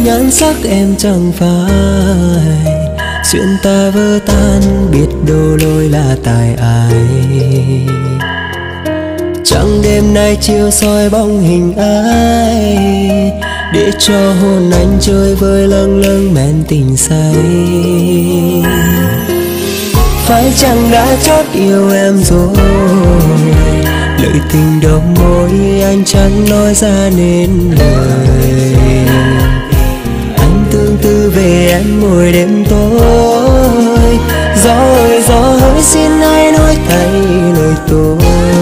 nhan sắc em chẳng phải duyên ta vỡ tan, biết đâu lối là tại ai. Chẳng đêm nay chiều soi bóng hình ai, để cho hồn anh chơi vơi lâng lâng men tình say. Phải chăng đã chót yêu em rồi, lời tình đầu môi anh chẳng nói ra nên lời. Anh tương tư về em mỗi đêm tối, gió ơi gió hỡi xin ai nói thay lời tôi.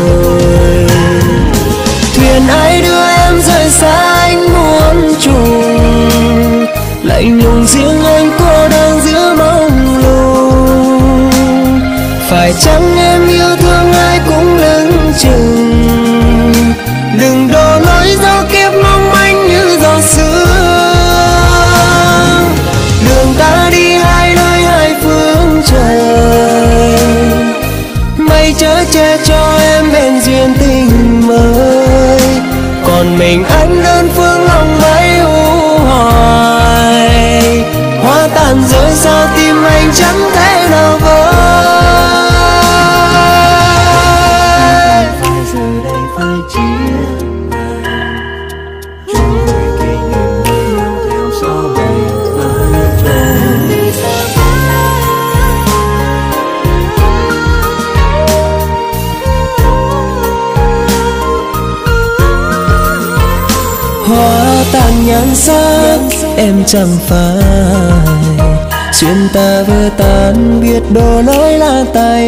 Thuyền ai đưa em rời xa anh muốn trùng, lạnh lùng riêng anh cô đơn giữa mông lung. Phải chăng em yêu thương ai cũng lưng chừng, đừng đổ lỗi do kiếp mong manh như gió sương. Đường ta đi hai nơi hai phương trời, mây chở che cho em bên duyên tình mới. Còn mình anh đơn phương lòng mấy u hoài, hoa tàn rơi sao tim anh chẳng thể nào vơi. Hoa tàn nhan sắc em chẳng phải duyên ta vỡ tan, biết đổ lỗi là tại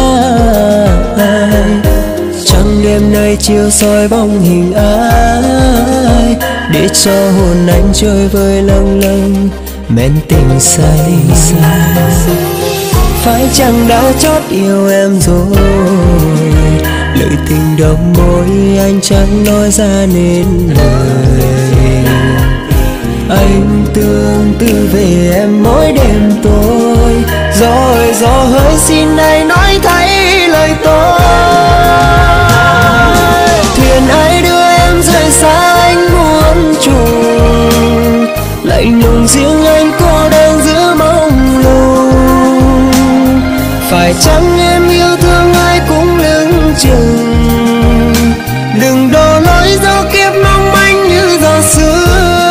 ai. Chẳng đêm nay chiều soi bóng hình ai, để cho hồn anh trôi vơi lâng lâng men tình say. Phải chăng đã chót yêu em rồi, lời tình đầu môi anh chẳng nói ra nên lời. Anh tương tư về em mỗi đêm tối, gió ơi gió hỡi xin ai nói thay lời tôi. Thuyền ai đưa em rời xa anh muốn trùng, lạnh lùng riêng anh cô đơn giữa mông lung. Phải chăng em yêu thương ai cũng lưng chừng, đừng đổ lỗi do kiếp mong manh như gió sương.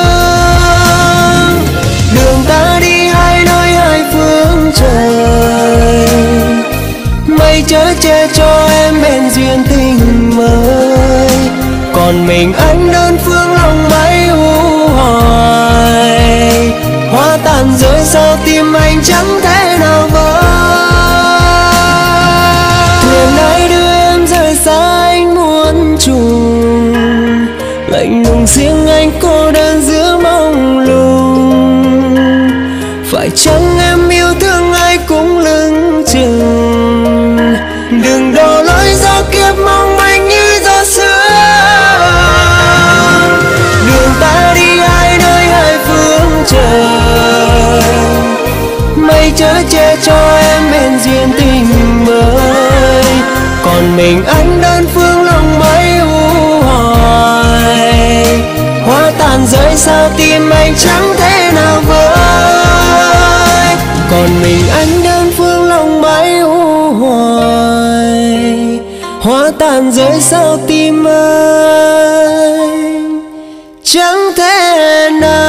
Đường ta đi hai nơi hai phương trời, mây chở che cho em bên duyên tình mới. Còn mình anh đơn phương lòng mấy u hoài, hoa tàn rơi sao tim anh chẳng thể nào vơi. Thuyền ai đưa em rời xa anh muốn trùng, lạnh lùng riêng anh cô đơn giữa mông lung. Phải chăng em yêu thương ai cũng lưng chừng, đừng đổ lỗi do kiếp mong manh như gió sương. Đường ta đi hai nơi hai phương trời, mây chở che cho em bên duyên tình mới. Còn mình anh đơn phương lòng mấy u hoài, hoa tàn rơi sao tim anh chẳng thể nào vơi. Còn mình anh đơn phương lòng mấy u hoài, hoa tàn rơi sao tim anh chẳng thể nào